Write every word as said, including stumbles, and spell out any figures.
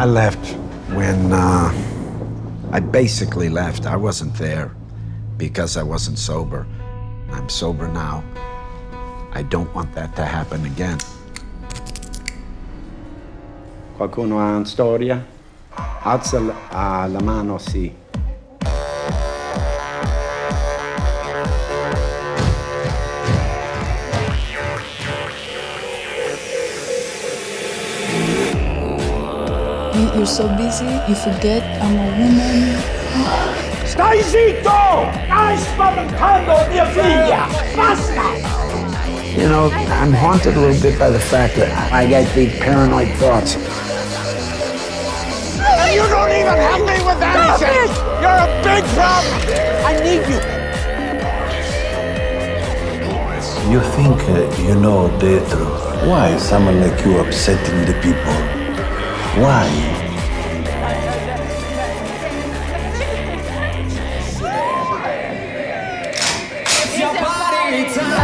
I left when, uh, I basically left. I wasn't there because I wasn't sober. I'm sober now. I don't want that to happen again. Qualcuno ha una storia? Alza la, la mano, sì. You're so busy, you forget I'm a woman. Stai zitto! Stai spaventando mia figlia! Basta! You know, I'm haunted a little bit by the fact that I get big paranoid thoughts. And you don't even help me with anything! You're a big problem! I need you! You think uh, you know the truth. Why is someone like you upsetting the people? Why? It's your party time.